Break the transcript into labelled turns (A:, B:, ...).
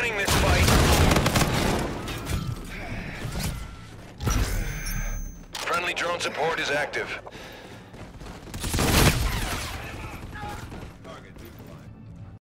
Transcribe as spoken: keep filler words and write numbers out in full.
A: winning this fight. Friendly drone support is active.